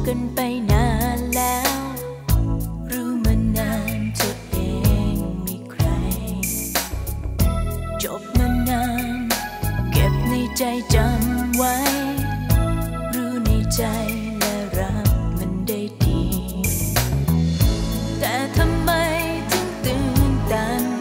กันไปนานแล้วรู้มานานเธอเองมีใครจบมานานเก็บในใจจำไว้รู้ในใจและรับมันได้ดีแต่ทำไมถึงตื่นตัน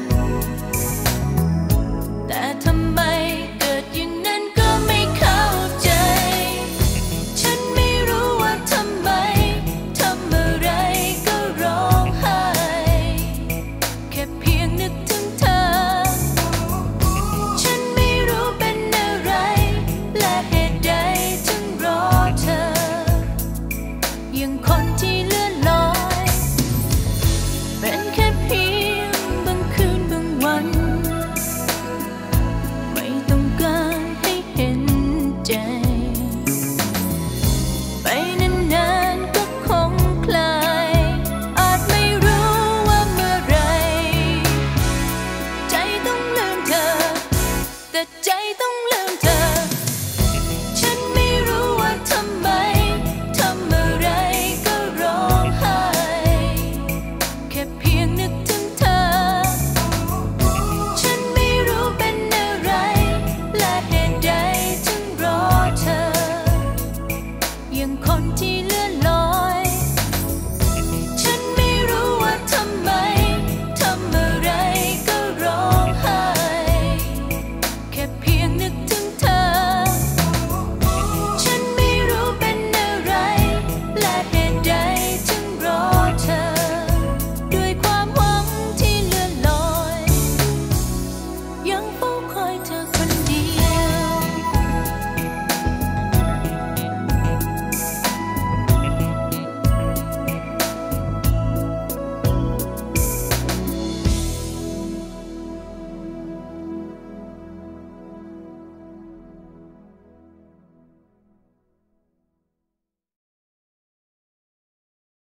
แต่ทำไมเกิดอย่างนั้นก็ไม่เข้าใจฉันไม่รู้ว่าทำไมทำอะไรก็ร้องไห้แค่เพียงนึกถึงเธอฉันไม่รู้เป็นอะไรและเหตุใดถึงรอเธอยังคอย